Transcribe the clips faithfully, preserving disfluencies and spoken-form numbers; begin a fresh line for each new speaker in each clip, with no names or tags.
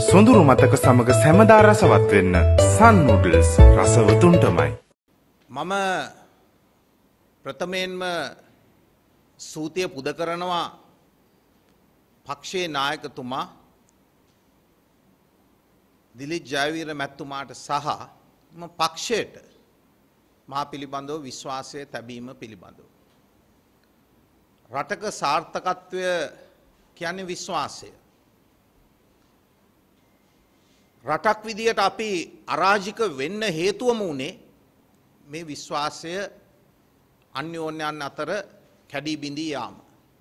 සොඳුරු මතක සමග සැමදා රසවත් වෙන්න සන් නූඩල්ස් රසවතුන්ටමයි.
මම ප්‍රථමයෙන්ම සූතිය පුද කරනවා පක්ෂයේ නායකතුමා දිලිත් ජයවීර මැතිතුමාට සහ ම පක්ෂයට මා පිළිබඳව විශ්වාසය තැබීම පිළිබඳව. රටක සාර්ථකත්වය කියන්නේ විශ්වාසය. රටක් විදියට අපි අරාජික වෙන්න හේතුවම වුණේ මේ විශ්වාසය අන්‍යෝන්‍යයන් අතර කැඩී බිඳී යාම.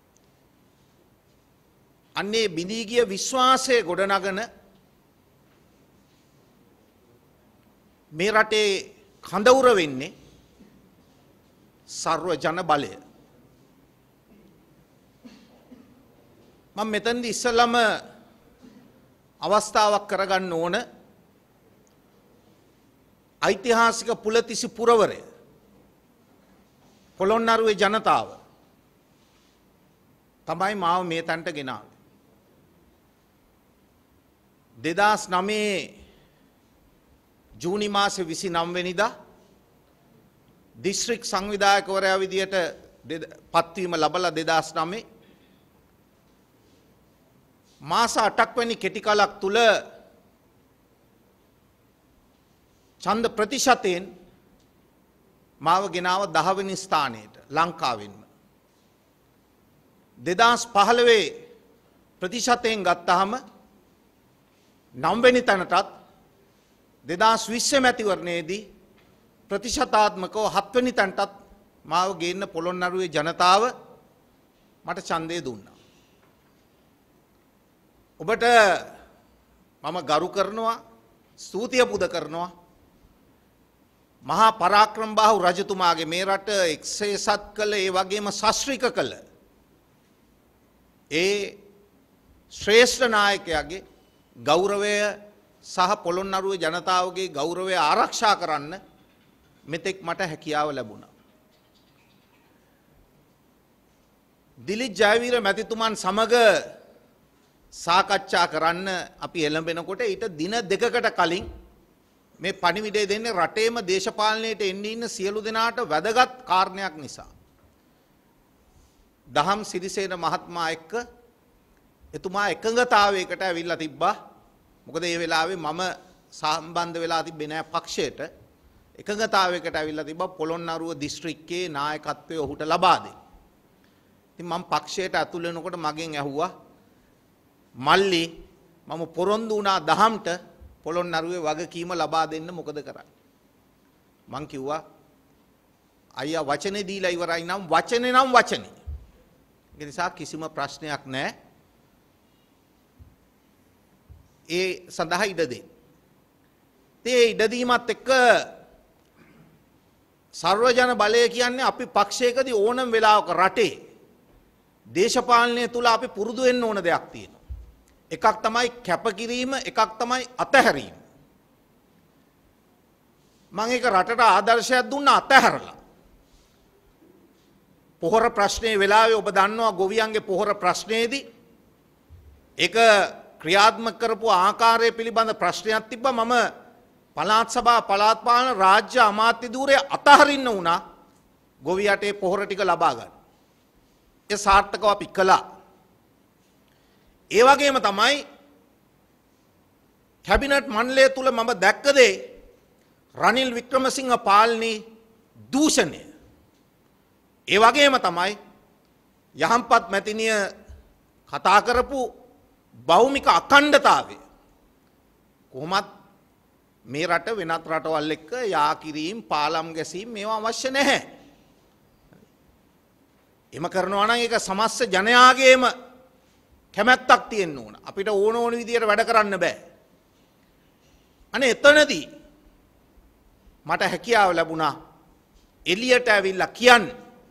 අන්නේ බිඳී ගිය විශ්වාසය ගොඩනගන මේ රටේ කඳවුර වෙන්නේ සර්ව ජන බලය. මම මෙතනදී ඉස්සෙල්ලාම අවස්ථාවක් කරගන්න ඕන ඓතිහාසික පුලතිසි පුරවරය පොළොන්නරුවේ ජනතාව තමයි මාව මේ තැනට ගෙනාවේ. දෙදාස් නවයේ ජූනි මාසේ විසිනව වෙනිදා දිස්ත්‍රික් සංවිධායකවරයා විදියට පත්වීම ලබලා දෙදාස් නවයේ මාස අටක් වැනි කෙටි කාලයක් තුල ඡන්ද ප්‍රතිශතයෙන් මාව ගෙනාව දහ වෙනි ස්ථානයට ලංකාවෙන්ම. දෙදාස් පහළොව ප්‍රතිශතයෙන් ගත්තාම නව වෙනි තැනටත් දෙදාස් විස්ස මැතිවරණයේදී ප්‍රතිශතාත්මකව හත් වෙනි තැනටත් මාව ගේන්න පොළොන්නරුවේ ජනතාව මට ඡන්දය දුන්නා. ඔබට මම ගරු කරනවා ස්තුතිය පුද කරනවා මහා පරාක්‍රමබාහු රජතුමාගේ මේ රට එක්සේසත් කළ ඒ වගේම ශාස්ත්‍රික කළ ඒ ශ්‍රේෂ්ඨ නායකයාගේ ගෞරවය සහ පොළොන්නරුවේ ජනතාවගේ ගෞරවය ආරක්ෂා කරන්න මෙතෙක් මට හැකියාව ලැබුණා. දිලිත් ජයවීර මැතිතුමන් සමග සාකච්ඡා කරන්න අපි එළඹෙනකොට ඊට දින දෙකකට කලින් මේ පණිවිඩය දෙන්නේ රටේම දේශපාලනයට එන්න ඉන්න සියලු දෙනාට වැදගත් කාරණයක් නිසා. දහම් සිරිසේන මහත්මයා එක්ක එතුමා එකඟතාවයකට ඇවිල්ලා තිබ්බා. මොකද ඒ වෙලාවේ මම සම්බන්ධ වෙලා තිබ්බේ නෑ පක්ෂයට. එකඟතාවයකට ඇවිල්ලා තිබ්බා පොළොන්නරුව දිස්ත්‍රික්කයේ නායකත්වය ඔහුට ලබා දෙන්න. ඉතින් මම පක්ෂයට ඇතුල් වෙනකොට මගෙන් ඇහුවා මල්ලි මම පොරොන්දු වුණා දහම්ට පොළොන්නරුවේ වගකීම ලබා දෙන්න මොකද කරන්නේ? මං කිව්වා අයියා වචනේ දීලා ඉවරයි නම් වචනේ නම් වචනේ. ඒ නිසා කිසිම ප්‍රශ්නයක් නැහැ. ඒ සඳහා ඉඩ දෙන්න. ඒ ඉඩ දීමත් එක්ක සර්වජන බලය කියන්නේ අපි පක්ෂයකදී ඕනම වෙලාවක රටේ දේශපාලනය තුල අපි පුරුදු වෙන්න ඕන දෙයක් තියෙනවා. එකක් තමයි කැපකිරීම, එකක් තමයි අතහැරීම. මම ඒක රටට ආදර්ශයක් දුන්නා අතහැරලා. පොහොර ප්‍රශ්නේ වෙලාවේ ඔබ දන්නවා ගොවියන්ගේ පොහොර ප්‍රශ්නේදී ඒක ක්‍රියාත්මක කරපු ආකාරය පිළිබඳ ප්‍රශ්නයක් තිබ්බා. මම පළාත් සභා පළාත් පාලන රාජ්‍ය අමාත්‍ය ධූරය අතහරින්න වුණා ගොවියට ඒ පොහොර ටික ලබා ගන්න. ඒ සාර්ථකව අපි කළා. ඒ වගේම තමයි කැබිනට් මණ්ඩලය තුල මම දැක්ක දේ රනිල් වික්‍රමසිංහ පාලනී දූෂණය. ඒ වගේම තමයි යහම්පත් මැතිනිය කතා කරපු භෞමික අඛණ්ඩතාවය. කොහොමත් මේ රට වෙනත් රටවල් එක්ක යා කිරීම, පාලම් ගැසීම් මේවා අවශ්‍ය නැහැ. එම කරනවා නම් ඒක සමස්ත ජනයාගේම කැමැත්තක් තියෙන්න ඕන. අපිට ඕන ඕන විදියට වැඩ කරන්න බෑ. අනේ එතනදී මට හැකියාව ලැබුණා එළියට ඇවිල්ලා කියන්න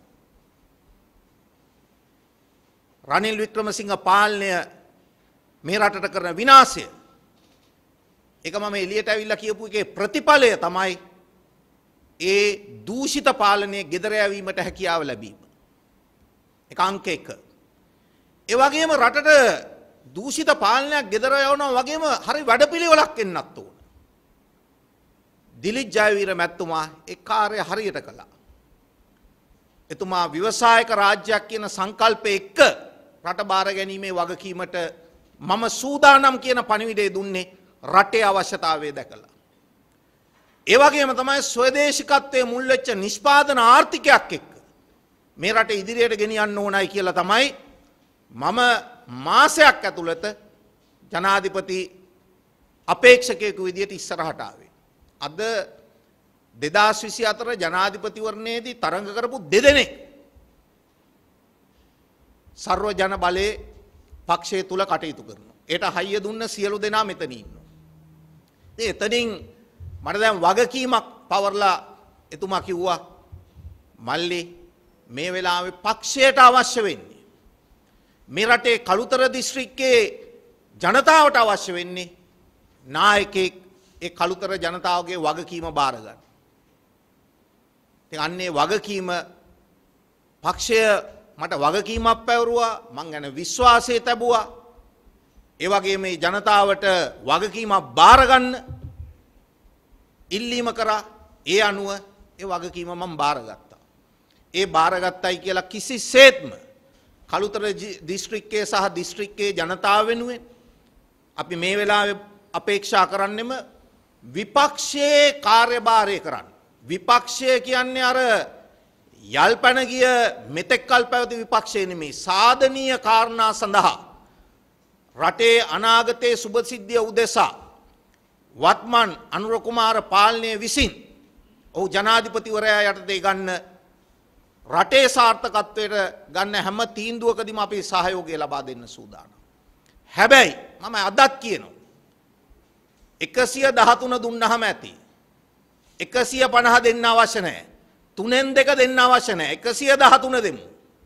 රනිල් වික්‍රමසිංහ පාලනය මේ රටට කරන විනාශය. ඒක මම එළියට ඇවිල්ලා කියපු එකේ ප්‍රතිඵලය තමයි ඒ දූෂිත පාලනයේ gedara යැවීමට හැකියාව ලැබීම. ඒක අංක එක. ඒ වගේම රටට දූෂිත පාලනයක් ගෙදර යවනවා වගේම හරි වැඩපිළිවෙලක් එන්නත් ඕන. දිලිත් ජයවීර මැතිතුමා ඒ කාර්යය හරියට කළා. එතුමා ව්‍යවසායක රාජ්‍යයක් කියන සංකල්පය එක්ක රට බාර ගැනීමේ වගකීමට මම සූදානම් කියන පණිවිඩය දුන්නේ රටේ අවශ්‍යතාවය දැකලා. ඒ වගේම තමයි ස්වදේශිකත්වයේ මුල් වෙච්ච නිෂ්පාදන ආර්ථිකයක් එක්ක මේ රට ඉදිරියට ගෙනියන්න ඕනයි කියලා තමයි මම මාසයක් ඇතුළත ජනාධිපති අපේක්ෂකයෙකු විදියට ඉස්සරහට ආවේ. අද දෙදාස් විසි හතර ජනාධිපතිවරණයේදී තරඟ කරපු දෙදෙනෙක් සර්ව ජන බලයේ පක්ෂය තුල කටයුතු කරනවා. ඒට හයිය දුන්න සියලු දෙනා මෙතන ඉන්නවා. ඉතින් එතනින් මට දැන් වගකීමක් පවර්ලා එතුමා කිව්වා මල්ලි මේ වෙලාවේ පක්ෂයට අවශ්‍ය වෙන්නේ මේ රටේ කළුතර දිස්ත්‍රික්කයේ ජනතාවට අවශ්‍ය වෙන්නේ නායකයෙක් ඒ කළුතර ජනතාවගේ වගකීම බාර ගන්න. ඉතින් අන්නේ වගකීම පක්ෂය මට වගකීමක් පැවරුවා මං ගැන විශ්වාසය තැබුවා. ඒ වගේම මේ ජනතාවට වගකීමක් බාර ගන්න ඉල්ලීම කරා. ඒ අනුව ඒ වගකීම මම බාරගත්තා. ඒ බාරගත්තයි කියලා කිසිසේත්ම කළුතර දිස්ත්‍රික්කයේ සහ දිස්ත්‍රික්කයේ ජනතාව වෙනුවෙන් අපි මේ වෙලාවේ අපේක්ෂා කරන්නෙම විපක්ෂයේ කාර්යභාරය කරන්න. විපක්ෂය කියන්නේ අර යල්පැන ගිය මෙතෙක් කල් පැවති විපක්ෂය නෙමෙයි. සාධනීය කාරණා සඳහා රටේ අනාගතයේ සුබසිද්ධිය උදෙසා වත්මන් අනුර කුමාර පාලනය විසින් ඔහු ජනාධිපතිවරයා යටතේ ගන්න රටේ සාර්ථකත්වයට ගන්න හැම තීන්දුවකදීම අපි සහයෝගය ලබා දෙන්න සූදානම්. හැබැයි මම අදත් කියනවා එකසිය දහතුන දුන්නහම ඇති. එකසිය පනහ දෙන්න අවශ්‍ය නැහැ. තුනෙන් දෙක දෙන්න අවශ්‍ය නැහැ. එකසිය දහතුන දෙමු.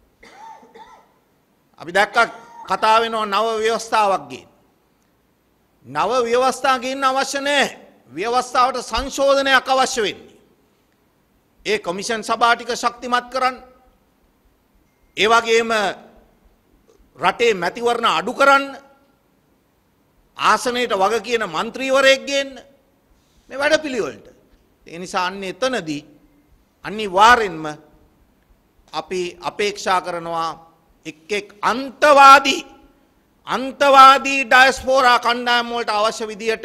අපි දැක්කා කතා වෙනවා නව ව්‍යවස්ථාවක් ගේන්න. නව ව්‍යවස්ථා ගේන්න අවශ්‍ය නැහැ. ව්‍යවස්ථාවට සංශෝධනයක් අවශ්‍ය වෙන්නේ. ඒ කොමිෂන් සභා ටික ශක්තිමත් කරන්න. ඒ වගේම රටේ මැතිවරණ අඩු කරන්න. ආසනයට වග කියන മന്ത്രിවරයෙක් ගේන්න. මේ වැඩපිළිවෙලට. ඒ නිසා අන්න එතනදී අනිවාර්යෙන්ම අපි අපේක්ෂා කරනවා එක් එක් අන්තවාදී අන්තවාදී ඩයස්පෝරා කණ්ඩායම් වලට අවශ්‍ය විදියට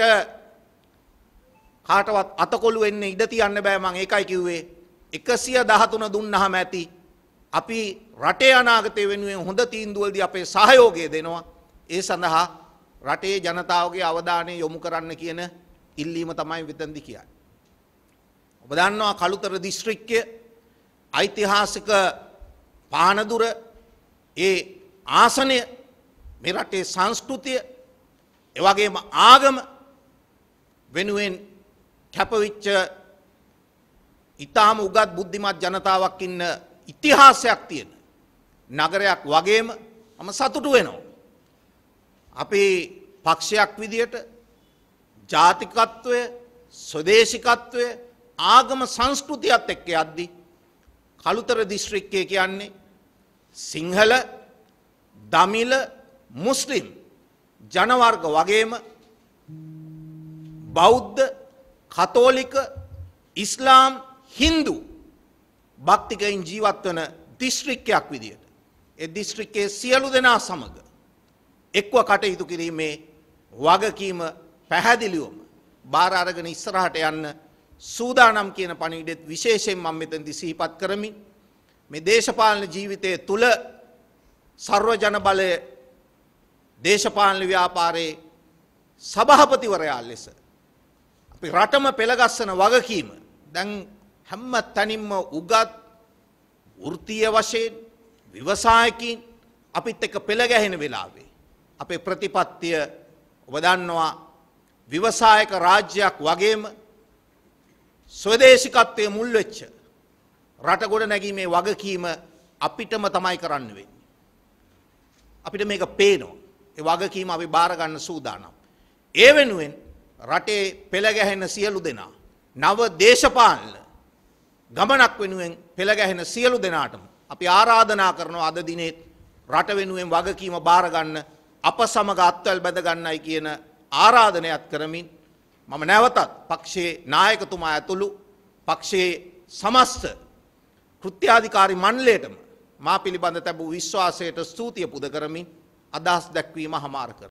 කාටවත් අතකොළු වෙන්න ඉඩ තියන්න බෑ. මම ඒකයි කිව්වේ එකසිය දහතුන දුන්නාම ඇති. අපි රටේ අනාගතය වෙනුවෙන් හොඳ තීන්දුවලදී අපේ සහයෝගය දෙනවා. ඒ සඳහා රටේ ජනතාවගේ අවධානය යොමු කරන්න කියන ඉල්ලීම තමයි විතන්දි කියන්නේ. ඔබ දන්නවා කළුතර දිස්ත්‍රික්කය ඓතිහාසික පානදුර ඒ ආසනය මේ රටේ සංස්කෘතිය එවැගේම ආගම වෙනුවෙන් කැපවිච්ච ඊටාම උගත් බුද්ධිමත් ජනතාවක් ඉන්න ඉතිහාසයක් තියෙන නගරයක් වගේම මම සතුටු වෙනවා. අපේ පක්ෂයක් විදියට ජාතිකත්වය ස්වදේශිකත්වය ආගම සංස්කෘතියත් එක්ක යද්දී කළුතර දිස්ත්‍රික්කය කියන්නේ සිංහල දමිළ මුස්ලිම් ජනවර්ග වගේම බෞද්ධ කතෝලික ඉස්ලාම් හින්දු භක්තිකයින් ජීවත් වන දිස්ත්‍රික්කයක් විදියට ඒ දිස්ත්‍රික්කයේ සියලු දෙනා සමග එක්ව කටයුතු කිරීමේ වගකීම පැහැදිලිවම බාර අරගෙන ඉස්සරහට යන්න සූදානම් කියන පණිවිඩෙත් විශේෂයෙන් මම මෙතනදී සිහිපත් කරමි. මේ දේශපාලන ජීවිතයේ තුල සර්ව ජන බලය දේශපාලන ව්‍යාපාරයේ සභාපතිවරයා ලෙස අපි රටම පෙළගස්සන වගකීම දැන් හැම තැනින්ම උගත් වෘත්තීය වශයෙන් ව්‍යවසායකින් අපිත් එක්ක පෙළ ගැහෙන වෙලාවේ අපේ ප්‍රතිපත්තිය ඔබ දන්නවා ව්‍යවසායක රාජ්‍යයක් වගේම ස්වදේශිකත්වයේ මුල් වෙච්ච රට ගොඩ නැගීමේ වගකීම අපිටම තමයි කරන්න වෙන්නේ. අපිට මේක පේනවා. ඒ වගකීම අපි බාර ගන්න සූදානම්. ඒ වෙනුවෙන් රටේ පෙළ ගැහෙන සියලු දෙනා නව දේශපාලන ගමනක් වෙනුවෙන් පෙළ ගැහෙන සියලු දෙනාටම අපි ආරාධනා කරනවා අද දිනේ රට වෙනුවෙන් වගකීම බාර ගන්න අප සමග අත්වැල් බැඳ ගන්නයි කියන ආරාධනයත් කරමින් මම නැවතත් පක්ෂයේ නායකතුමා ඇතුළු පක්ෂයේ සමස්ත කෘත්‍යාධිකාරී මණ්ඩලයටම මා පිළිබඳ තැබූ විශ්වාසයට ස්තුතිය පුද කරමින් අදහස් දැක්වීම හමාර කර